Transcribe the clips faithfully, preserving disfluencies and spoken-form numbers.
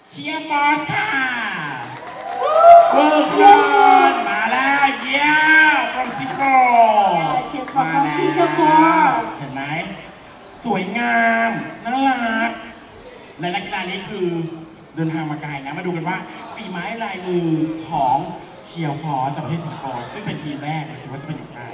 CheerForce ค่ะเวิร์กอนมาแล้วเย้ from Singapore มาแล้วเห็นไหมสวยงามน่ารักและนักกีฬานี้คือเดินทางมาไกลนะมาดูกันว่าฝีไม้ลายมือของ CheerForce จากประเทศสิงคโปร์ซึ่งเป็นทีมแรกคิดว่าจะเป็นอย่างไร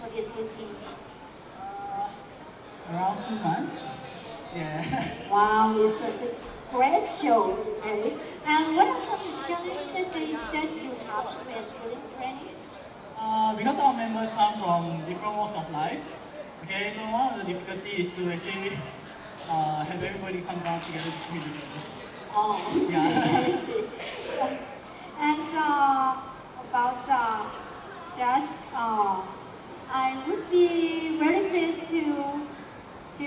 for this routine? Uh, around two months. Yeah. Wow, it's such a great show. Okay. And what are some of the challenges that, they, that you have to face during training? Uh, because our members come from different walks of life. Okay, so one of the difficulties is to actually uh, have everybody come down together to treat each other. Oh, yeah. I see. And uh, about uh, Josh, uh, I would be very pleased to to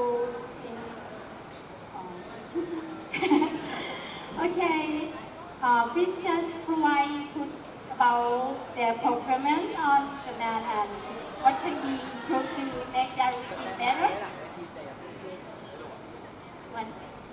uh, excuse me. Okay, uh, please just provide input about their performance on the mat and what can be improved to make their routine better. One.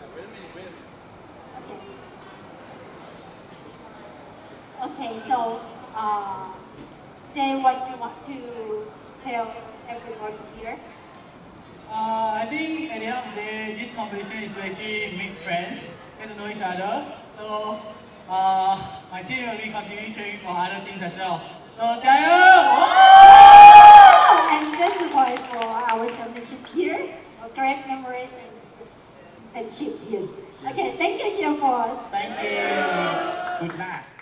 Okay. Okay, so uh, today what you want to tell everybody here? Uh, I think at the end of the day, this competition is to actually make friends, get to know each other. So uh, my team will be continuing training for other things as well. So, 加油! And that's the point for our championship here. Great memories and friendship here. Okay, thank you, CheerForce. Thank you. Good luck.